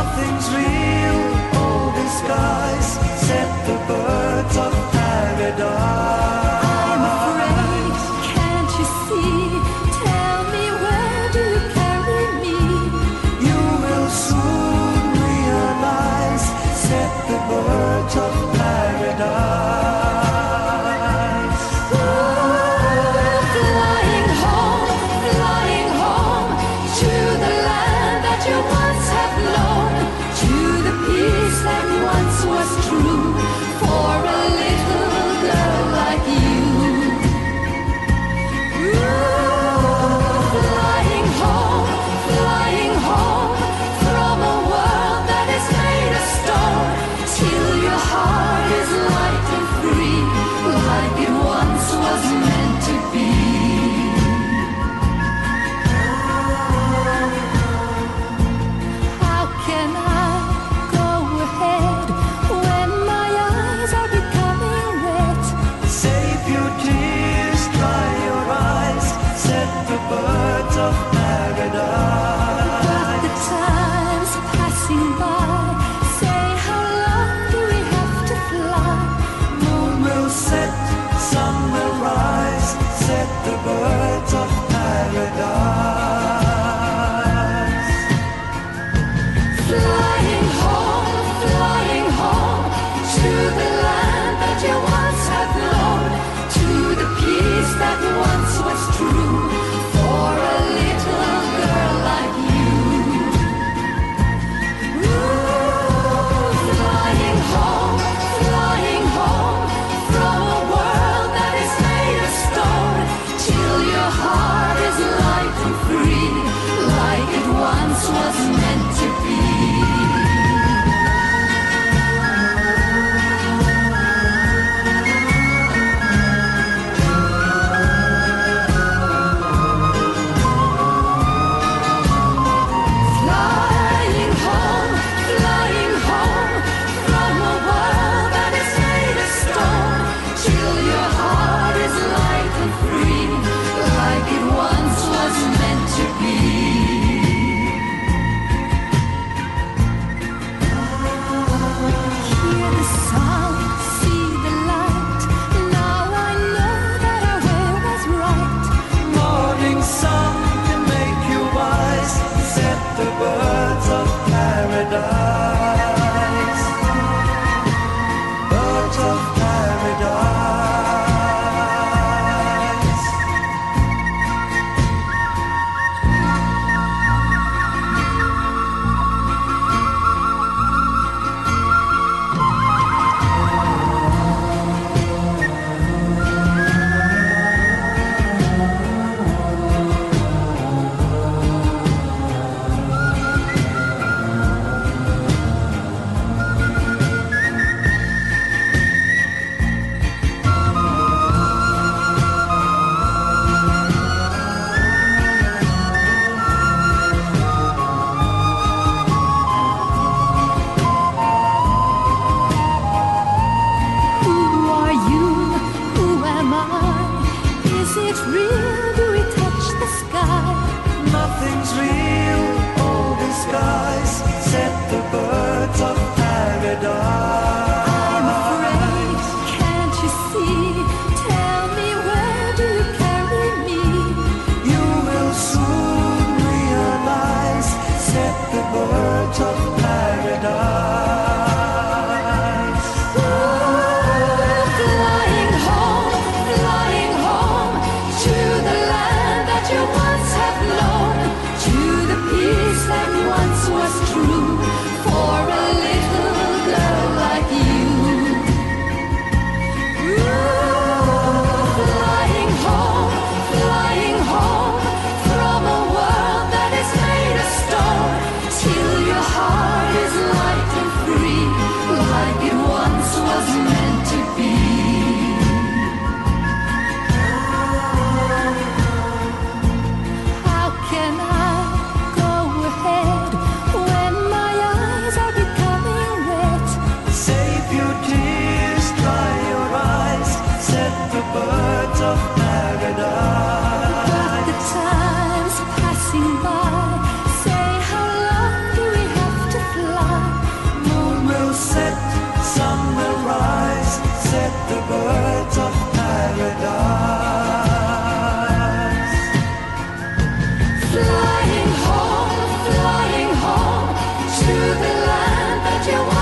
nothing's real, all disguise. Set the birds of paradise. I'm afraid, can't you see? Tell me, where do you carry me? You will soon realize. Set the birds of paradise. Flying home to the land that you once have known, to the peace that once was true for a little girl like you. Flying home from a world that is made of stone, till your heart is light and free, like it once was meant to be. How can I go ahead when my eyes are becoming wet? Save your tears, dry your eyes. Set the birds of paradise. But the time's passing by. Say, how long do we have to fly? Moon will set, sun will rise. Set the birds of paradise. Flying home to the land that you once have known, to the peace that once was true for a little girl like you. Flying home from a world that is made of stone, till your heart is light and free, like it once was meant to be. you want.